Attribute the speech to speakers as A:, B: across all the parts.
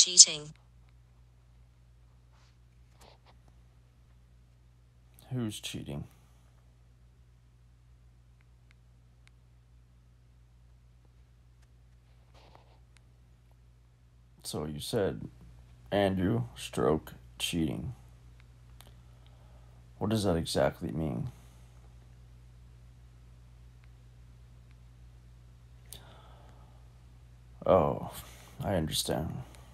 A: cheating.
B: Who's cheating? So you said Andrew stroke cheating. What does that exactly mean? Oh, I understand.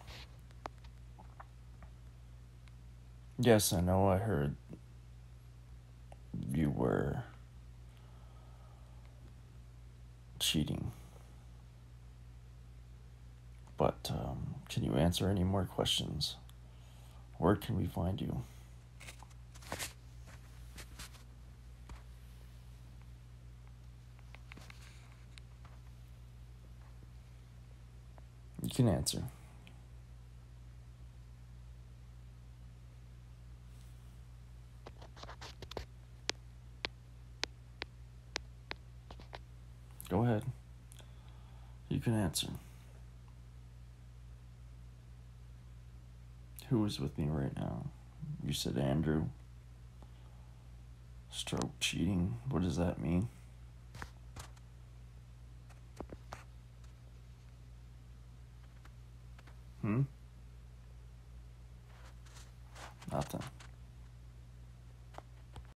B: Yes, I know, I heard you were cheating. But can you answer any more questions? Where can we find you? You can answer. Go ahead. You can answer. Who is with me right now? You said Andrew. Stroke cheating. What does that mean?